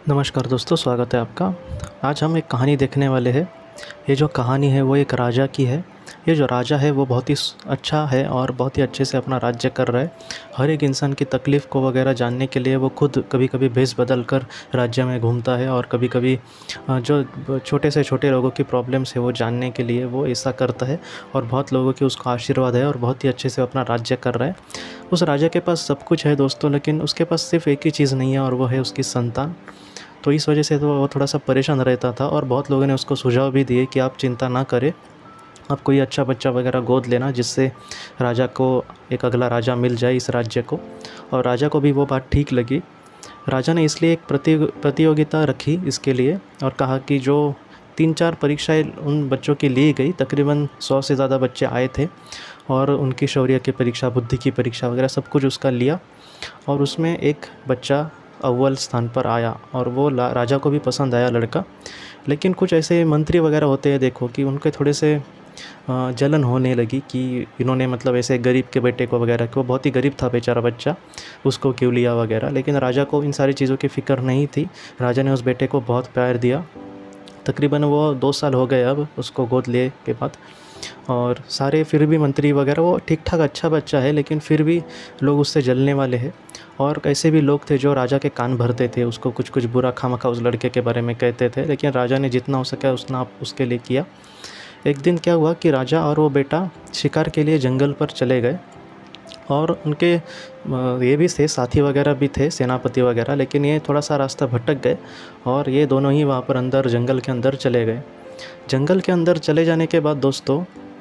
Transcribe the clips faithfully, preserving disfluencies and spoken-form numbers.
नमस्कार दोस्तों, स्वागत है आपका। आज हम एक कहानी देखने वाले हैं। ये जो कहानी है वो एक राजा की है। ये जो राजा है वो बहुत ही अच्छा है और बहुत ही अच्छे से अपना राज्य कर रहा है। हर एक इंसान की तकलीफ़ को वगैरह जानने के लिए वो खुद कभी कभी भेष बदल कर राज्य में घूमता है और कभी कभी जो छोटे से छोटे लोगों की प्रॉब्लम्स है वो जानने के लिए वो ऐसा करता है और बहुत लोगों की उसको आशीर्वाद है और बहुत ही अच्छे से अपना राज्य कर रहा है। उस राजा के पास सब कुछ है दोस्तों, लेकिन उसके पास सिर्फ एक ही चीज़ नहीं है और वो है उसकी संतान। तो इस वजह से तो वो थोड़ा सा परेशान रहता था और बहुत लोगों ने उसको सुझाव भी दिए कि आप चिंता ना करें, आप कोई अच्छा बच्चा वगैरह गोद लेना जिससे राजा को एक अगला राजा मिल जाए इस राज्य को। और राजा को भी वो बात ठीक लगी। राजा ने इसलिए एक प्रति प्रतियोगिता रखी इसके लिए और कहा कि जो तीन चार परीक्षाएं उन बच्चों की ली गई, तकरीबन सौ से ज़्यादा बच्चे आए थे और उनकी शौर्य की परीक्षा, बुद्धि की परीक्षा वगैरह सब कुछ उसका लिया और उसमें एक बच्चा अव्वल स्थान पर आया और वो राजा को भी पसंद आया लड़का। लेकिन कुछ ऐसे मंत्री वगैरह होते हैं देखो कि उनके थोड़े से जलन होने लगी कि इन्होंने मतलब ऐसे गरीब के बेटे को वगैरह, को बहुत ही गरीब था बेचारा बच्चा, उसको क्यों लिया वगैरह। लेकिन राजा को इन सारी चीज़ों की फ़िक्र नहीं थी। राजा ने उस बेटे को बहुत प्यार दिया। तकरीबन वो दो साल हो गए अब उसको गोद लिए के बाद, और सारे फिर भी मंत्री वगैरह, वो ठीक ठाक अच्छा बच्चा है लेकिन फिर भी लोग उससे जलने वाले हैं। और ऐसे भी लोग थे जो राजा के कान भरते थे, उसको कुछ कुछ बुरा खामखा उस लड़के के बारे में कहते थे, लेकिन राजा ने जितना हो सका उतना उसके लिए किया। एक दिन क्या हुआ कि राजा और वो बेटा शिकार के लिए जंगल पर चले गए और उनके ये भी थे, साथी वगैरह भी थे, सेनापति वगैरह, लेकिन ये थोड़ा सा रास्ता भटक गए और ये दोनों ही वहाँ पर अंदर जंगल के अंदर चले गए। जंगल के अंदर चले जाने के बाद दोस्तों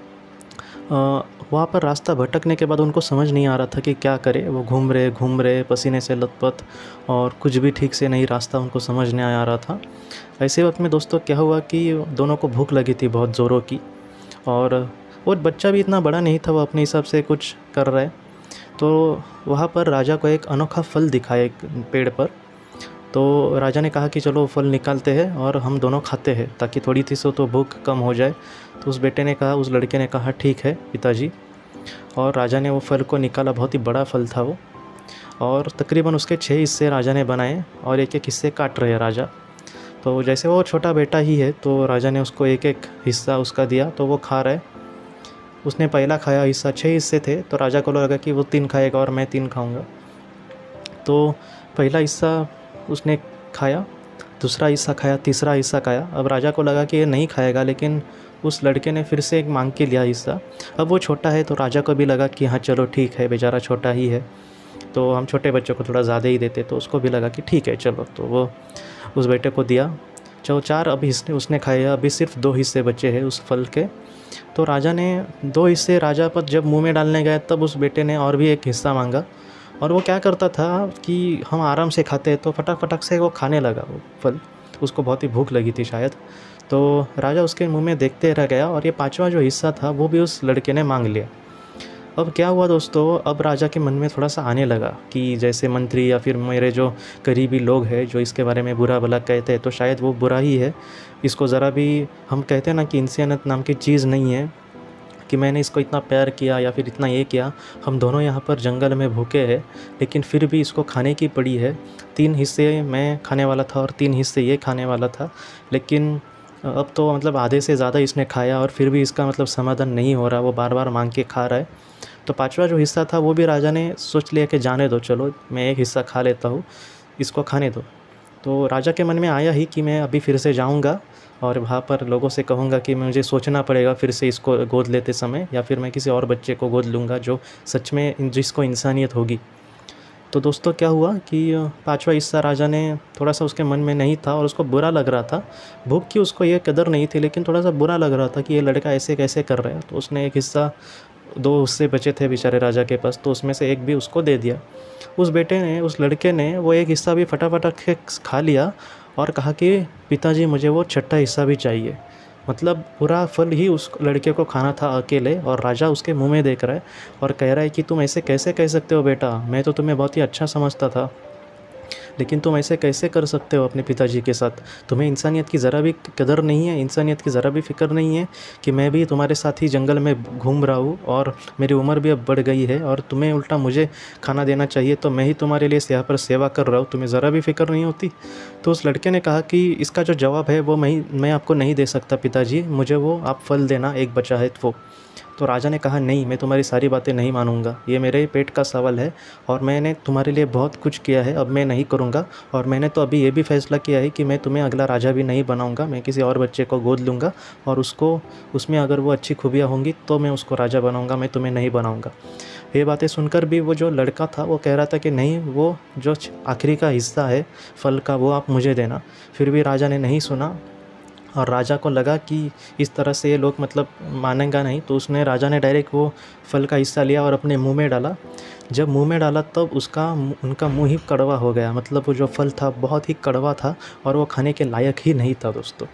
वहाँ पर रास्ता भटकने के बाद उनको समझ नहीं आ रहा था कि क्या करे। वो घूम रहे घूम रहे पसीने से लथपथ और कुछ भी ठीक से नहीं, रास्ता उनको समझ नहीं आ रहा था। ऐसे वक्त में दोस्तों क्या हुआ कि दोनों को भूख लगी थी बहुत ज़ोरों की, और वो बच्चा भी इतना बड़ा नहीं था, वो अपने हिसाब से कुछ कर रहा है। तो वहाँ पर राजा को एक अनोखा फल दिखा एक पेड़ पर। तो राजा ने कहा कि चलो फल निकालते हैं और हम दोनों खाते हैं ताकि थोड़ी थी सो तो भूख कम हो जाए। तो उस बेटे ने कहा, उस लड़के ने कहा ठीक है पिताजी। और राजा ने वो फल को निकाला, बहुत ही बड़ा फल था वो, और तकरीबन उसके छः हिस्से राजा ने बनाए और एक एक हिस्से काट रहे राजा। तो जैसे वो छोटा बेटा ही है तो राजा ने उसको एक एक हिस्सा उसका दिया, तो वो खा रहा है। उसने पहला खाया हिस्सा, छः हिस्से थे, तो राजा को लगा कि वो तीन खाएगा और मैं तीन खाऊँगा। तो पहला हिस्सा उसने खाया, दूसरा हिस्सा खाया, तीसरा हिस्सा खाया। अब राजा को लगा कि ये नहीं खाएगा, लेकिन उस लड़के ने फिर से एक मांग के लिया हिस्सा। अब वो छोटा है तो राजा को भी लगा कि हाँ चलो ठीक है, बेचारा छोटा ही है तो हम छोटे बच्चों को थोड़ा ज़्यादा ही देते, तो उसको भी लगा कि ठीक है चलो। तो वो उस बेटे को दिया। चलो चार अभी इसने उसने खाए, अभी सिर्फ दो हिस्से बचे हैं उस फल के। तो राजा ने दो हिस्से, राजा पर जब मुँह में डालने गए तब उस बेटे ने और भी एक हिस्सा मांगा। और वो क्या करता था कि हम आराम से खाते हैं तो फटाक फटाक से वो खाने लगा वो फल। उसको बहुत ही भूख लगी थी शायद, तो राजा उसके मुंह में देखते रह गया और ये पांचवा जो हिस्सा था वो भी उस लड़के ने मांग लिया। अब क्या हुआ दोस्तों, अब राजा के मन में थोड़ा सा आने लगा कि जैसे मंत्री या फिर मेरे जो करीबी लोग हैं जो इसके बारे में बुरा भला कहते हैं तो शायद वो बुरा ही है। इसको ज़रा भी, हम कहते हैं ना कि इंसानियत नाम की चीज़ नहीं है कि मैंने इसको इतना प्यार किया या फिर इतना ये किया। हम दोनों यहाँ पर जंगल में भूखे हैं लेकिन फिर भी इसको खाने की पड़ी है। तीन हिस्से मैं खाने वाला था और तीन हिस्से ये खाने वाला था, लेकिन अब तो मतलब आधे से ज़्यादा इसने खाया और फिर भी इसका मतलब समाधान नहीं हो रहा, वो बार बार मांग के खा रहा है। तो पांचवा जो हिस्सा था वो भी राजा ने सोच लिया कि जाने दो, चलो मैं एक हिस्सा खा लेता हूँ, इसको खाने दो। तो राजा के मन में आया ही कि मैं अभी फिर से जाऊँगा और वहाँ पर लोगों से कहूँगा कि मुझे सोचना पड़ेगा फिर से इसको गोद लेते समय, या फिर मैं किसी और बच्चे को गोद लूँगा जो सच में जिसको इंसानियत होगी। तो दोस्तों क्या हुआ कि पांचवा हिस्सा राजा ने थोड़ा सा उसके मन में नहीं था और उसको बुरा लग रहा था। भूख की उसको ये कदर नहीं थी, लेकिन थोड़ा सा बुरा लग रहा था कि ये लड़का ऐसे कैसे कर रहा है। तो उसने एक हिस्सा, दो हिस्से बचे थे बेचारे राजा के पास, तो उसमें से एक भी उसको दे दिया। उस बेटे ने, उस लड़के ने वो एक हिस्सा भी फटाफट खा लिया और कहा कि पिताजी मुझे वो छठा हिस्सा भी चाहिए। मतलब पूरा फल ही उस लड़के को खाना था अकेले, और राजा उसके मुंह में देख रहा है और कह रहा है कि तुम ऐसे कैसे कह सकते हो बेटा, मैं तो तुम्हें बहुत ही अच्छा समझता था। लेकिन तुम ऐसे कैसे कर सकते हो अपने पिताजी के साथ? तुम्हें इंसानियत की ज़रा भी कदर नहीं है, इंसानियत की ज़रा भी फ़िक्र नहीं है कि मैं भी तुम्हारे साथ ही जंगल में घूम रहा हूँ और मेरी उम्र भी अब बढ़ गई है और तुम्हें उल्टा मुझे खाना देना चाहिए, तो मैं ही तुम्हारे लिए यहाँ पर सेवा कर रहा हूँ, तुम्हें ज़रा भी फ़िक्र नहीं होती? तो उस लड़के ने कहा कि इसका जो जवाब है वो मैं मैं आपको नहीं दे सकता पिताजी, मुझे वो आप फल देना, एक बचा है वो। तो राजा ने कहा, नहीं, मैं तुम्हारी सारी बातें नहीं मानूंगा, ये मेरे पेट का सवाल है और मैंने तुम्हारे लिए बहुत कुछ किया है, अब मैं नहीं करूँगा। और मैंने तो अभी ये भी फैसला किया है कि मैं तुम्हें अगला राजा भी नहीं बनाऊंगा, मैं किसी और बच्चे को गोद लूँगा और उसको उसमें अगर वो अच्छी खूबियाँ होंगी तो मैं उसको राजा बनाऊँगा, मैं तुम्हें नहीं बनाऊँगा। ये बातें सुनकर भी वो जो लड़का था वो कह रहा था कि नहीं, वो जो आखिरी का हिस्सा है फल का वो आप मुझे देना। फिर भी राजा ने नहीं सुना और राजा को लगा कि इस तरह से ये लोग मतलब मानेगा नहीं, तो उसने राजा ने डायरेक्ट वो फल का हिस्सा लिया और अपने मुंह में डाला। जब मुंह में डाला तब उसका उनका मुंह ही कड़वा हो गया, मतलब वो जो फल था बहुत ही कड़वा था और वो खाने के लायक ही नहीं था दोस्तों।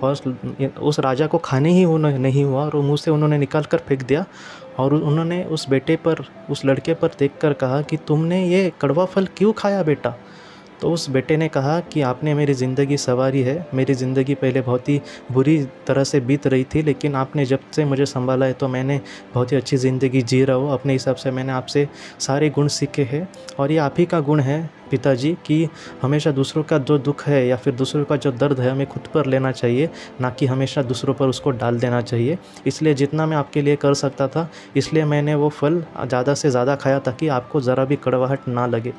और उस राजा को खाने ही नहीं हुआ और मुंह से उन्होंने निकाल कर फेंक दिया। और उन्होंने उस बेटे पर, उस लड़के पर देखकर कहा कि तुमने ये कड़वा फल क्यों खाया बेटा? तो उस बेटे ने कहा कि आपने मेरी ज़िंदगी संवारी है, मेरी ज़िंदगी पहले बहुत ही बुरी तरह से बीत रही थी, लेकिन आपने जब से मुझे संभाला है तो मैंने बहुत ही अच्छी ज़िंदगी जी रहा हूँ। अपने हिसाब से मैंने आपसे सारे गुण सीखे हैं और ये आप ही का गुण है पिताजी कि हमेशा दूसरों का जो दुख है या फिर दूसरों का जो दर्द है हमें खुद पर लेना चाहिए, ना कि हमेशा दूसरों पर उसको डाल देना चाहिए। इसलिए जितना मैं आपके लिए कर सकता था, इसलिए मैंने वो फल ज़्यादा से ज़्यादा खाया ताकि आपको ज़रा भी कड़वाहट ना लगे।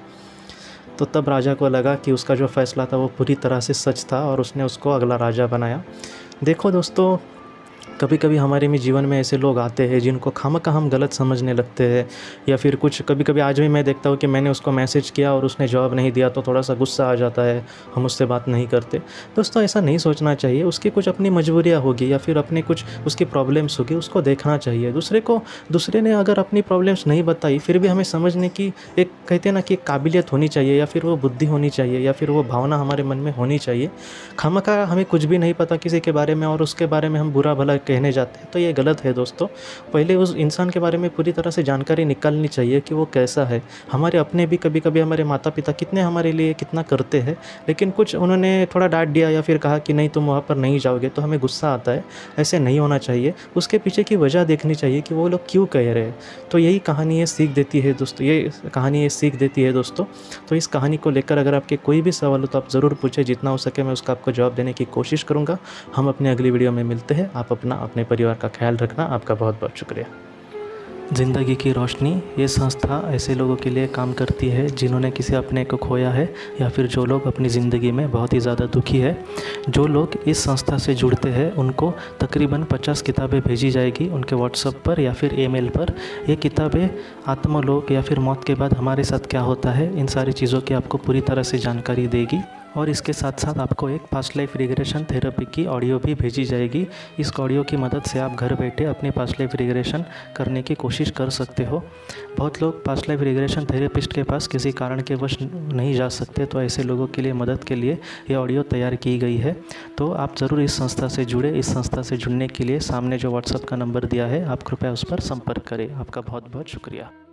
तो तब राजा को लगा कि उसका जो फ़ैसला था वो पूरी तरह से सच था और उसने उसको अगला राजा बनाया। देखो दोस्तों, कभी कभी हमारे में जीवन में ऐसे लोग आते हैं जिनको खामखा हम गलत समझने लगते हैं, या फिर कुछ कभी कभी आज भी मैं देखता हूँ कि मैंने उसको मैसेज किया और उसने जवाब नहीं दिया तो थोड़ा सा गुस्सा आ जाता है, हम उससे बात नहीं करते। दोस्तों ऐसा नहीं सोचना चाहिए, उसकी कुछ अपनी मजबूरियाँ होगी या फिर अपनी कुछ उसकी प्रॉब्लम्स होगी, उसको देखना चाहिए। दूसरे को दूसरे ने अगर अपनी प्रॉब्लम्स नहीं बताई फिर भी हमें समझने की एक, कहते हैं ना कि एक काबिलियत होनी चाहिए या फिर वो बुद्धि होनी चाहिए या फिर वो भावना हमारे मन में होनी चाहिए। खामखा हमें कुछ भी नहीं पता किसी के बारे में और उसके बारे में हम बुरा भला कहने जाते हैं तो ये गलत है दोस्तों। पहले उस इंसान के बारे में पूरी तरह से जानकारी निकालनी चाहिए कि वो कैसा है। हमारे अपने भी कभी कभी हमारे माता पिता कितने हमारे लिए कितना करते हैं, लेकिन कुछ उन्होंने थोड़ा डांट दिया या फिर कहा कि नहीं तुम वहाँ पर नहीं जाओगे तो हमें गुस्सा आता है। ऐसे नहीं होना चाहिए, उसके पीछे की वजह देखनी चाहिए कि वो लोग क्यों कह रहे हैं। तो यही कहानी ये सीख देती है दोस्तों, ये कहानी ये सीख देती है दोस्तों। तो इस कहानी को लेकर अगर आपके कोई भी सवाल हो तो आप ज़रूर पूछें, जितना हो सके मैं उसका आपको जवाब देने की कोशिश करूँगा। हम अपने अगली वीडियो में मिलते हैं। आप अपना अपने परिवार का ख्याल रखना। आपका बहुत बहुत शुक्रिया। ज़िंदगी की रोशनी ये संस्था ऐसे लोगों के लिए काम करती है जिन्होंने किसी अपने को खोया है या फिर जो लोग अपनी ज़िंदगी में बहुत ही ज़्यादा दुखी है। जो लोग इस संस्था से जुड़ते हैं उनको तकरीबन पचास किताबें भेजी जाएगी उनके व्हाट्सएप पर या फिर ईमेल पर। ये किताबें आत्मलोक या फिर मौत के बाद हमारे साथ क्या होता है इन सारी चीज़ों की आपको पूरी तरह से जानकारी देगी। और इसके साथ साथ आपको एक पास्ट लाइफ रिग्रेशन थेरेपी की ऑडियो भी भेजी जाएगी। इस ऑडियो की मदद से आप घर बैठे अपनी पास्ट लाइफ रिग्रेशन करने की कोशिश कर सकते हो। बहुत लोग पास्ट लाइफ रिग्रेशन थेरेपिस्ट के पास किसी कारण के वश नहीं जा सकते, तो ऐसे लोगों के लिए मदद के लिए ये ऑडियो तैयार की गई है। तो आप ज़रूर इस संस्था से जुड़े। इस संस्था से जुड़ने के लिए सामने जो व्हाट्सएप का नंबर दिया है आप कृपया उस पर संपर्क करें। आपका बहुत बहुत शुक्रिया।